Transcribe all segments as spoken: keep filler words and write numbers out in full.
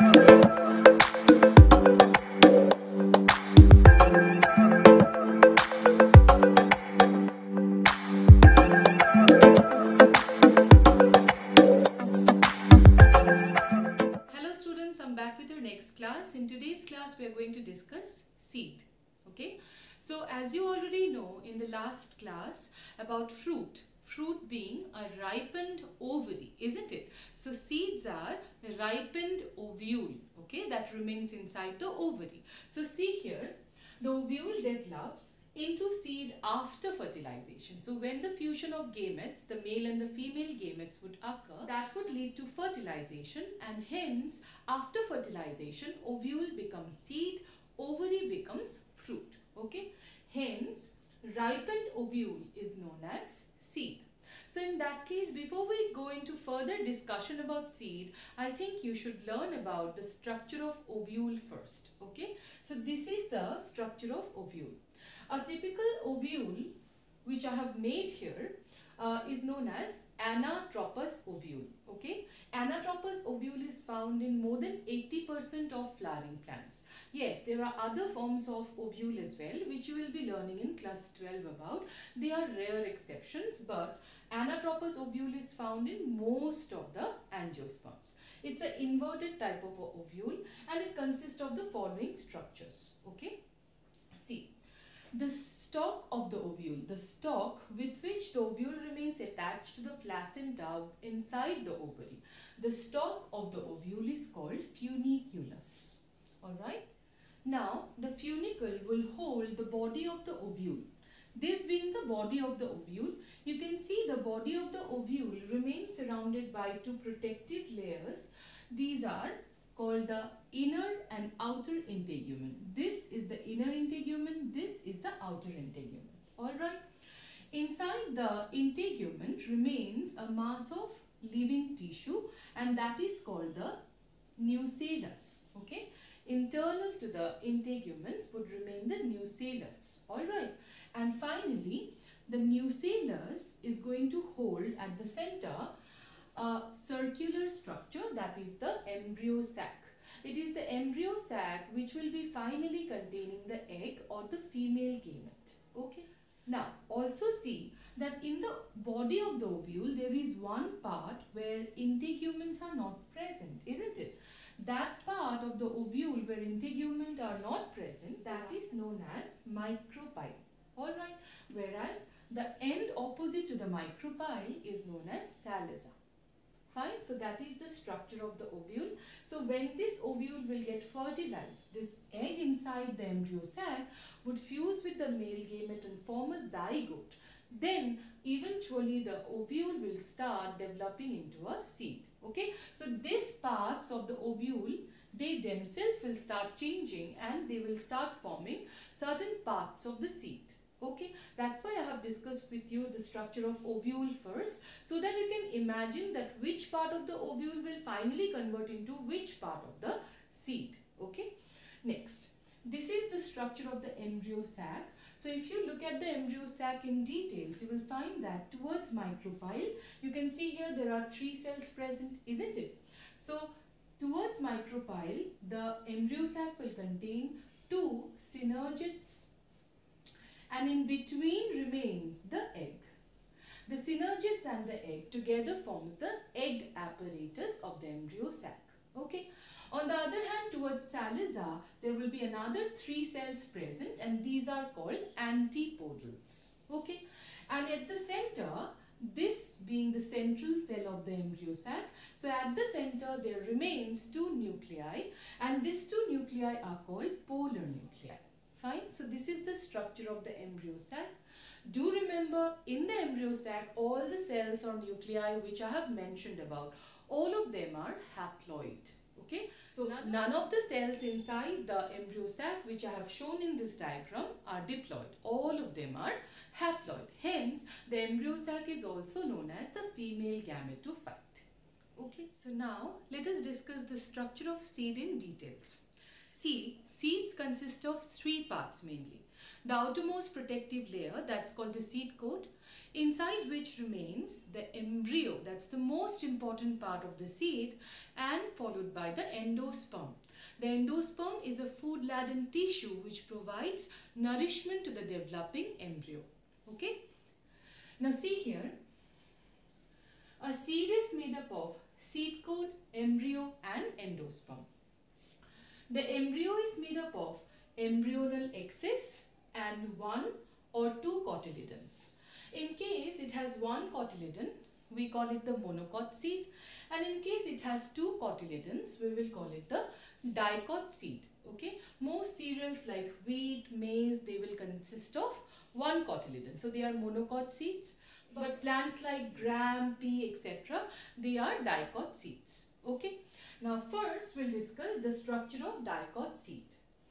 In today's class we are going to discuss seed. Okay, so as you already know in the last class about fruit, fruit being a ripened ovary, isn't it? So seeds are a ripened ovule, okay, that remains inside the ovary. So see here, the ovule develops into seed after fertilization. So when the fusion of gametes, the male and the female gametes would occur, that would lead to fertilization, and hence after fertilization ovule becomes seed, ovary becomes fruit. Okay, hence ripened ovule is known as seed. So in that case, before we go into further discussion about seed, I think you should learn about the structure of ovule first. Okay, so this is the structure of ovule. A typical ovule which I have made here uh, is known as anatropous ovule. Okay, anatropous ovule is found in more than eighty percent of flowering plants. Yes, there are other forms of ovule as well which you will be learning in class twelve about. They are rare exceptions, but anatropous ovule is found in most of the angiosperms. It's an inverted type of ovule and it consists of the following structures. Okay, see. The stalk of the ovule, the stalk with which the ovule remains attached to the placenta inside the ovary. The stalk of the ovule is called funiculus. Alright. Now, the funicle will hold the body of the ovule. This being the body of the ovule, you can see the body of the ovule remains surrounded by two protective layers. These are called the inner and outer integument. This is the inner integument, this is the outer integument. Alright. Inside the integument remains a mass of living tissue, and that is called the nucellus. Okay. Internal to the integuments would remain the nucellus. Alright. And finally, the nucellus is going to hold at the center a circular structure, that is the embryo sac. It is the embryo sac which will be finally containing the egg or the female gamete. Okay. Now also see that in the body of the ovule there is one part where integuments are not present, isn't it? That part of the ovule where integuments are not present, that is known as micropyle. Alright. Whereas the end opposite to the micropyle is known as salazar. Fine. So that is the structure of the ovule. So when this ovule will get fertilized, this egg inside the embryo sac would fuse with the male gamete and form a zygote. Then eventually the ovule will start developing into a seed. Okay. So these parts of the ovule, they themselves will start changing and they will start forming certain parts of the seed. Okay, that's why I have discussed with you the structure of ovule first, so that you can imagine that which part of the ovule will finally convert into which part of the seed. Okay, next, this is the structure of the embryo sac. So if you look at the embryo sac in details, you will find that towards micropyle, you can see here there are three cells present, isn't it? So towards micropyle, the embryo sac will contain two synergids, and in between remains the egg. The synergids and the egg together forms the egg apparatus of the embryo sac. Okay. On the other hand, towards salazar, there will be another three cells present, and these are called antipodals. Okay. And at the center, this being the central cell of the embryo sac, so at the center there remains two nuclei, and these two nuclei are called polar nuclei. Fine. So this is the structure of the embryo sac. Do remember, in the embryo sac, all the cells or nuclei which I have mentioned about, all of them are haploid. Okay. So none of the cells inside the embryo sac which I have shown in this diagram are diploid. All of them are haploid. Hence, the embryo sac is also known as the female gametophyte. Okay. So now let us discuss the structure of seed in details. See, seeds consist of three parts mainly. The outermost protective layer, that's called the seed coat, inside which remains the embryo, that's the most important part of the seed, and followed by the endosperm. The endosperm is a food-laden tissue which provides nourishment to the developing embryo. Okay? Now see here, a seed is made up of seed coat, embryo and endosperm. The embryo is made up of embryonal axis and one or two cotyledons. In case it has one cotyledon, we call it the monocot seed, and in case it has two cotyledons, we will call it the dicot seed. Okay, most cereals like wheat, maize, they will consist of one cotyledon, so they are monocot seeds. But plants like gram, pea, et cetera, they are dicot seeds. Okay. Now first we'll discuss the structure of dicot seed.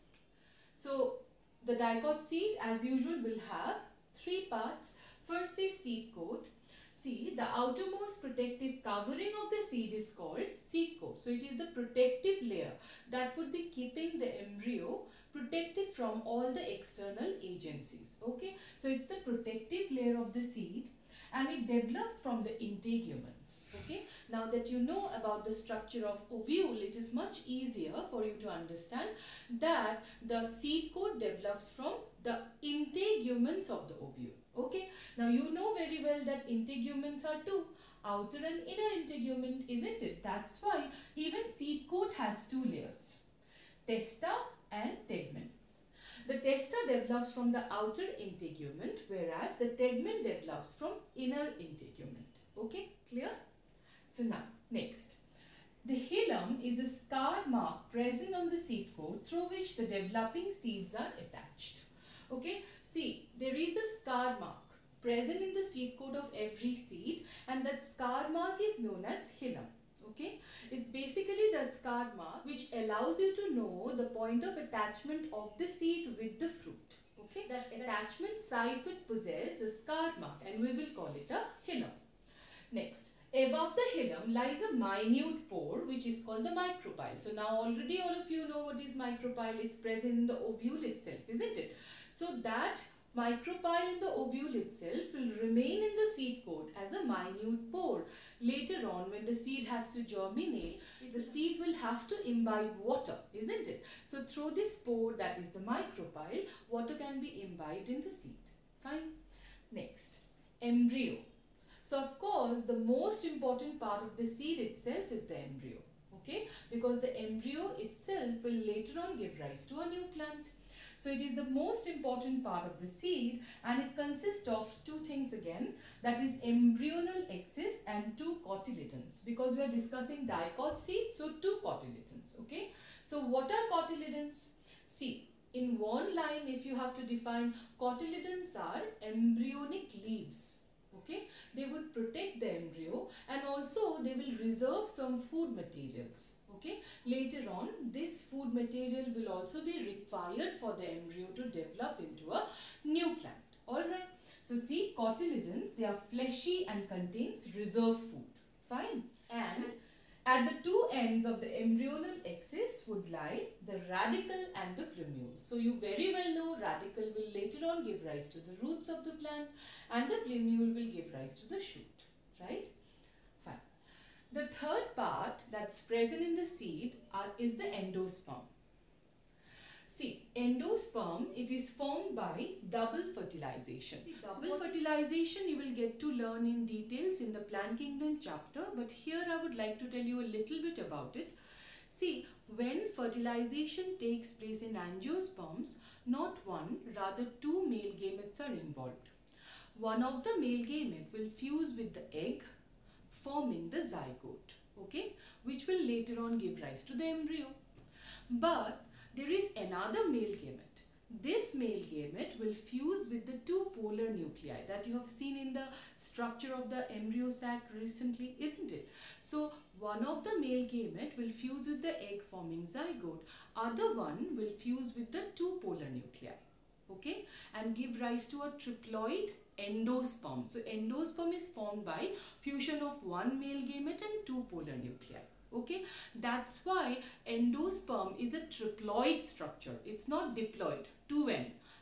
So the dicot seed, as usual, will have three parts. First is seed coat. See, the outermost protective covering of the seed is called seed coat. So it is the protective layer that would be keeping the embryo protected from all the external agencies. Okay, so it's the protective layer of the seed, and it develops from the integuments. Okay, now that you know about the structure of ovule, it is much easier for you to understand that the seed coat develops from the integuments of the ovule. Okay, now you know very well that integuments are two, outer and inner integument, isn't it? That's why even seed coat has two layers, testa and tegmen. The testa develops from the outer integument, whereas the tegmen develops from inner integument. Okay, clear? So now, next. The hilum is a scar mark present on the seed coat through which the developing seeds are attached. Okay, see, there is a scar mark present in the seed coat of every seed, and that scar mark is known as hilum. Okay, it's basically the scar mark which allows you to know the point of attachment of the seed with the fruit. Okay, that attachment site would possess a scar mark, and we will call it a hilum. Next, above the hilum lies a minute pore which is called the micropyle. So now already all of you know what is micropyle. It's present in the ovule itself, isn't it? So that micropyle in the ovule itself will remain in the seed coat as a minute pore. Later on, when the seed has to germinate, the seed will have to imbibe water, isn't it? So through this pore, that is the micropyle, water can be imbibed in the seed. Fine. Next, embryo. So of course, the most important part of the seed itself is the embryo. Okay, because the embryo itself will later on give rise to a new plant. So it is the most important part of the seed, and it consists of two things again, that is embryonal axis and two cotyledons, because we are discussing dicot seed, so two cotyledons. Okay, so what are cotyledons? See, in one line, if you have to define, cotyledons are embryonic leaves. Okay, they would protect the embryo, and also they will reserve some food materials. Okay, later on this food material will also be required for the embryo to develop into a new plant. Alright, so see, cotyledons, they are fleshy and contains reserve food. Fine. And at the two ends of the embryonal axis would lie the radicle and the plumule. So you very well know radicle will later on give rise to the roots of the plant, and the plumule will give rise to the shoot. Right? Fine. The third part that's present in the seed are, is the endosperm. See, endosperm, it is formed by double fertilization. See, double so fertilization you will get to learn in details in the plant kingdom chapter, but here I would like to tell you a little bit about it. See, when fertilization takes place in angiosperms, not one, rather two male gametes are involved. One of the male gamete will fuse with the egg, forming the zygote, okay, which will later on give rise to the embryo. But there is another male gamete. This male gamete will fuse with the two polar nuclei that you have seen in the structure of the embryo sac recently, isn't it? So one of the male gamete will fuse with the egg forming zygote, other one will fuse with the two polar nuclei, okay, and give rise to a triploid endosperm. So endosperm is formed by fusion of one male gamete and two polar nuclei. Okay, that's why endosperm is a triploid structure. It's not diploid, two N.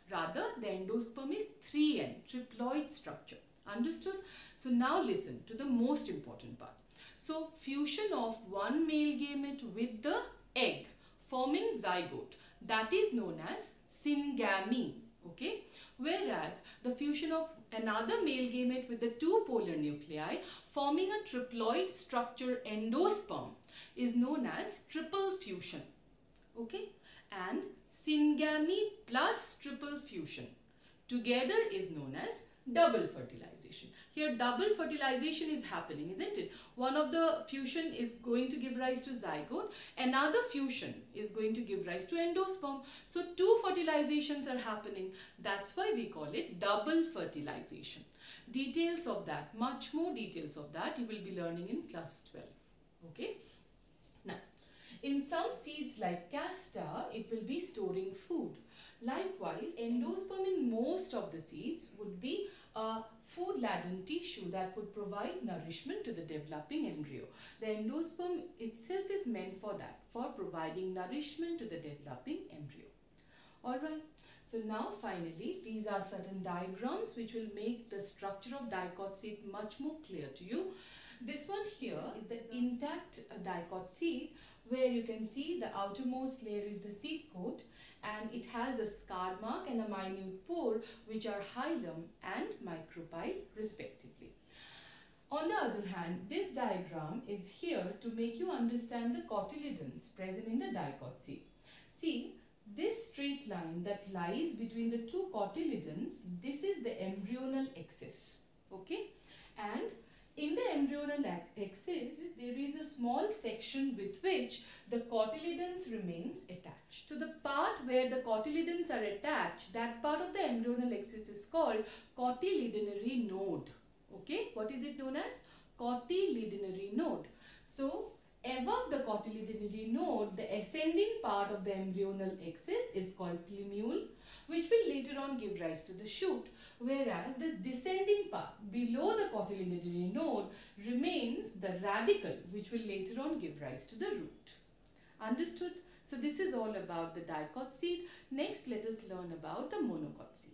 Rather, the endosperm is three N, triploid structure. Understood? So now listen to the most important part. So fusion of one male gamete with the egg forming zygote, that is known as syngamy. Okay? Whereas the fusion of another male gamete with the two polar nuclei forming a triploid structure endosperm is known as triple fusion. Okay? And syngamy plus triple fusion together is known as double fertilization. Here double fertilization is happening, isn't it? One of the fusion is going to give rise to zygote, another fusion is going to give rise to endosperm. So two fertilizations are happening. That's why we call it double fertilization. Details of that, much more details of that you will be learning in class twelve. Okay? Now, in some seeds like castor, it will be storing food. Likewise, endosperm in most of the seeds would be a food-laden tissue that would provide nourishment to the developing embryo. The endosperm itself is meant for that, for providing nourishment to the developing embryo. Alright, so now finally, these are certain diagrams which will make the structure of dicot seed much more clear to you. This one here is the intact dicot seed, where you can see the outermost layer is the seed coat, and it has a scar mark and a minute pore which are hilum and micropyle respectively. On the other hand, this diagram is here to make you understand the cotyledons present in the dicot seed. See, this straight line that lies between the two cotyledons, this is the embryonal axis. Okay? And in the embryonal axis, there is a small section with which the cotyledons remains attached. So the part where the cotyledons are attached, that part of the embryonal axis is called cotyledonary node. Okay, what is it known as? Cotyledonary node. So above the cotyledonary node, the ascending part of the embryonal axis is called plumule, which will later on give rise to the shoot. Whereas the descending part below the cotyledonary node remains the radicle, which will later on give rise to the root. Understood? So this is all about the dicot seed. Next, let us learn about the monocot seed.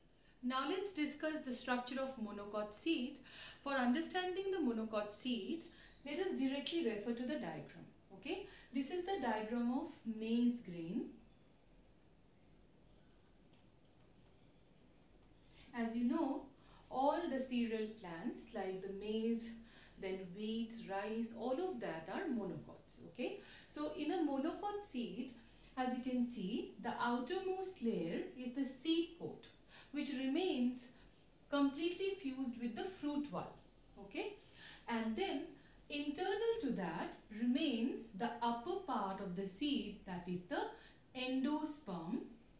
Now let's discuss the structure of monocot seed. For understanding the monocot seed, let us directly refer to the diagram. Okay? This is the diagram of maize grain. As you know, all the cereal plants like the maize, then wheat, rice, all of that are monocots. Okay? So in a monocot seed, as you can see, the outermost layer is the seed coat, which remains completely fused with the fruit wall. Okay? And then internal to that remains the upper part of the seed, that is the endosperm.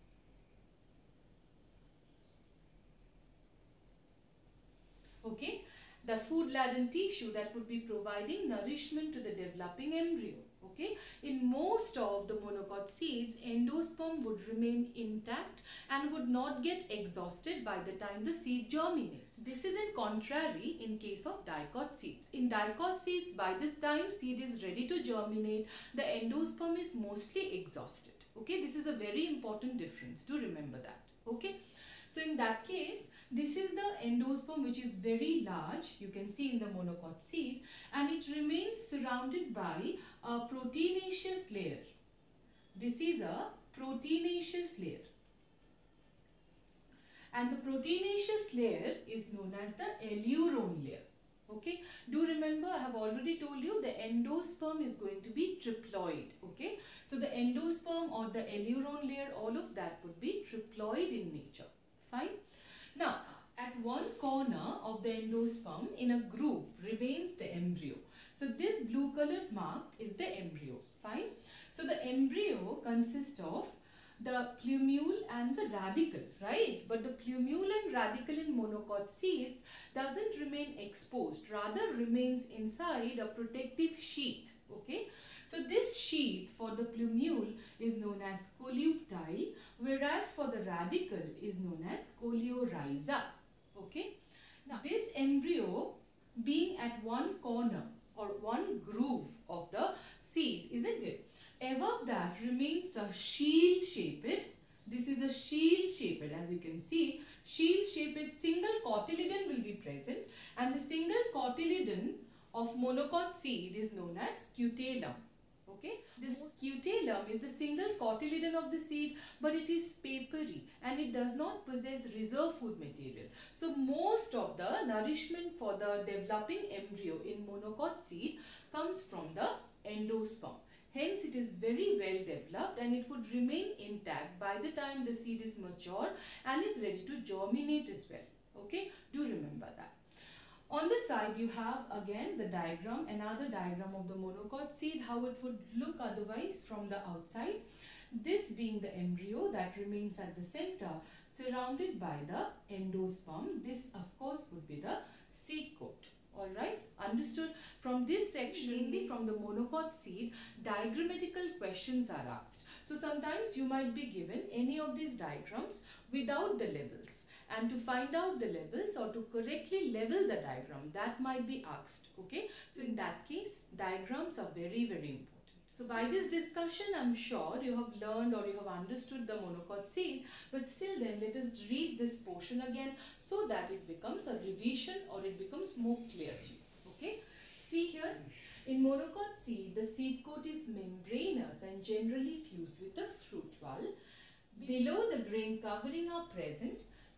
Okay, the food-laden tissue that would be providing nourishment to the developing embryo. Okay, in most of the monocot seeds, endosperm would remain intact and would not get exhausted by the time the seed germinates. This is in contrary in case of dicot seeds. In dicot seeds, by this time seed is ready to germinate, the endosperm is mostly exhausted. Okay, this is a very important difference. Do remember that. Okay, so in that case, this is the endosperm, which is very large, you can see in the monocot seed, and it remains surrounded by a proteinaceous layer. This is a proteinaceous layer. And the proteinaceous layer is known as the eleuron layer. Okay, do remember, I have already told you the endosperm is going to be triploid. Okay, so the endosperm or the eleuron layer, all of that would be triploid in nature. Fine. Now, at one corner of the endosperm in a groove remains the embryo. So this blue colored mark is the embryo. Fine. So the embryo consists of the plumule and the radicle, right? But the plumule and radicle in monocot seeds doesn't remain exposed, rather remains inside a protective sheath. Okay. So this sheath for the plumule is known as coleoptile, whereas for the radicle is known as coleorhiza. Okay. Now this embryo being at one corner or one groove of the seed, isn't it? Above that remains a shield shaped. This is a shield-shaped, as you can see, shield-shaped single cotyledon will be present, and the single cotyledon of monocot seed is known as scutellum. Okay, this scutellum is the single cotyledon of the seed, but it is papery and it does not possess reserve food material. So most of the nourishment for the developing embryo in monocot seed comes from the endosperm. Hence it is very well developed and it would remain intact by the time the seed is mature and is ready to germinate as well. Okay, do remember that. On the side you have again the diagram, another diagram of the monocot seed, how it would look otherwise from the outside. This being the embryo that remains at the center, surrounded by the endosperm. This of course would be the seed coat. Alright, understood? From this section, mainly from the monocot seed, diagrammatical questions are asked. So sometimes you might be given any of these diagrams without the labels. And to find out the levels or to correctly level the diagram, that might be asked. Okay, so in that case, diagrams are very very important. So by this discussion, I'm sure you have learned or you have understood the monocot seed, but still then let us read this portion again so that it becomes a revision or it becomes more clear to you. Okay, see here, in monocot seed, the seed coat is membranous and generally fused with the fruit wall. Below the grain covering are present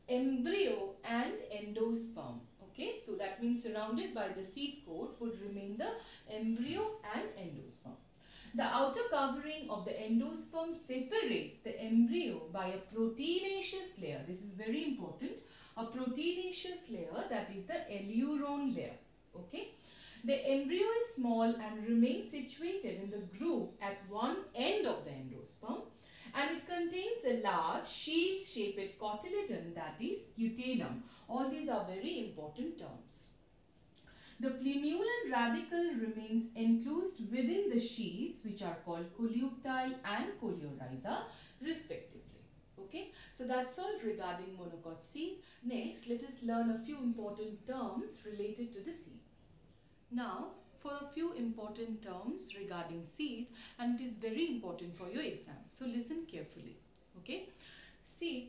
embryo and endosperm. Okay, so that means surrounded by the seed coat would remain the embryo and endosperm. The outer covering of the endosperm separates the embryo by a proteinaceous layer. This is very important. A proteinaceous layer, that is the eleuron layer. Okay, the embryo is small and remains situated in the groove at one end of the endosperm. And it contains a large shield-shaped cotyledon, that is scutellum. All these are very important terms. The plumule and radicle remains enclosed within the sheaths, which are called colluctile and coleorhiza respectively. Okay, so that's all regarding monocot seed. Next, let us learn a few important terms related to the seed. Now, for a few important terms regarding seed, and it is very important for your exam. So listen carefully. Okay. See,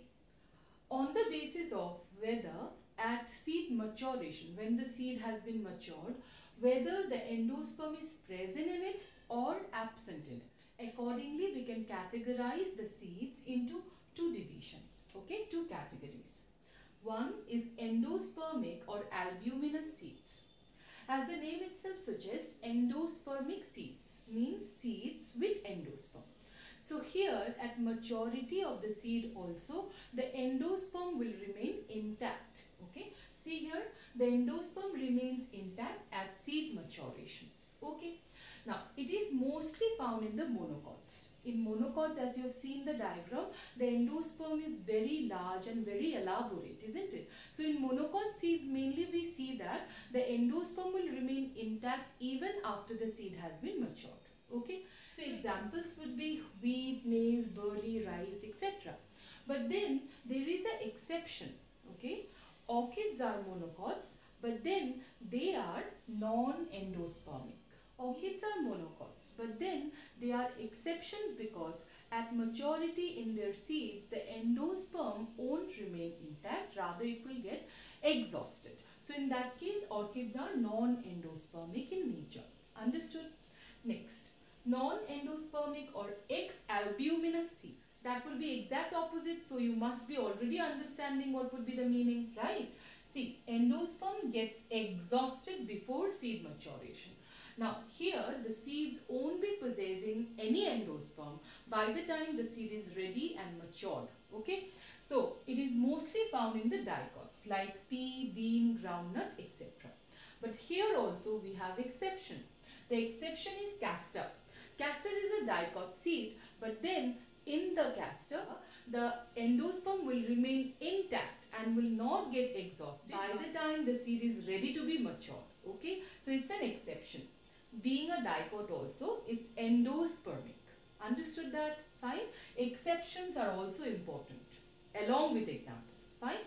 on the basis of whether at seed maturation, when the seed has been matured, whether the endosperm is present in it or absent in it. Accordingly, we can categorize the seeds into two divisions. Okay, two categories. One is endospermic or albuminous seeds. As the name itself suggests, endospermic seeds means seeds with endosperm. So here at maturity of the seed also, the endosperm will remain intact. Okay, see here, the endosperm remains intact at seed maturation. Okay, now it is mostly found in the monocots. In monocots, as you have seen the diagram, the endosperm is very large and very elaborate, isn't it? So in monocot seeds, mainly we see that the endosperm will remain intact even after the seed has been matured. Okay, so examples would be wheat, maize, barley, rice, et cetera. But then there is an exception. Okay, orchids are monocots, but then they are non-endospermic. Orchids are monocots, but then they are exceptions because at maturity in their seeds, the endosperm won't remain intact, rather it will get exhausted. So in that case, orchids are non-endospermic in nature. Understood? Next, non-endospermic or ex-albuminous seeds. That will be exact opposite, so you must be already understanding what would be the meaning, right? See, endosperm gets exhausted before seed maturation. Now here the seeds won't be possessing any endosperm by the time the seed is ready and matured. Okay, so it is mostly found in the dicots like pea, bean, groundnut, et cetera. But here also we have exception. The exception is castor. Castor is a dicot seed, but then in the castor the endosperm will remain intact and will not get exhausted by the time the seed is ready to be matured. Okay, so it's an exception. Being a dicot also, it's endospermic. Understood that? Fine. Exceptions are also important along with examples. Fine.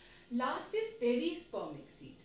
Last is perispermic seed.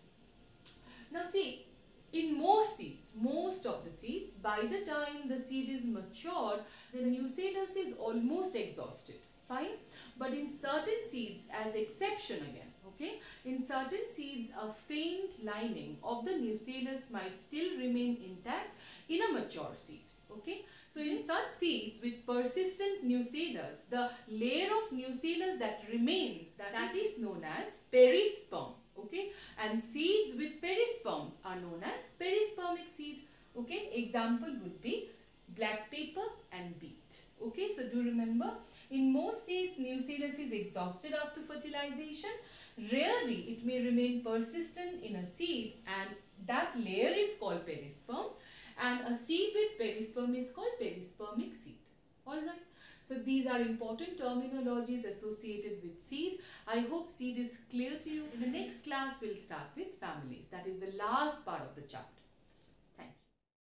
Now see, in most seeds, most of the seeds, by the time the seed is matured, the nucellus is almost exhausted. Fine. But in certain seeds, as exception again, okay, in certain seeds a faint lining of the nucellus might still remain intact in a mature seed. Okay. So in such seeds with persistent nucellus, the layer of nucellus that remains, that, that is known as perisperm. Okay. And seeds with perisperms are known as perispermic seed. Okay. Example would be black pepper and beet. Okay. So do remember, in most seeds, nucellus is exhausted after fertilization. Rarely it may remain persistent in a seed, and that layer is called perisperm. And a seed with perisperm is called perispermic seed. Alright. So these are important terminologies associated with seed. I hope seed is clear to you. In the next class, we'll start with families. That is the last part of the chapter.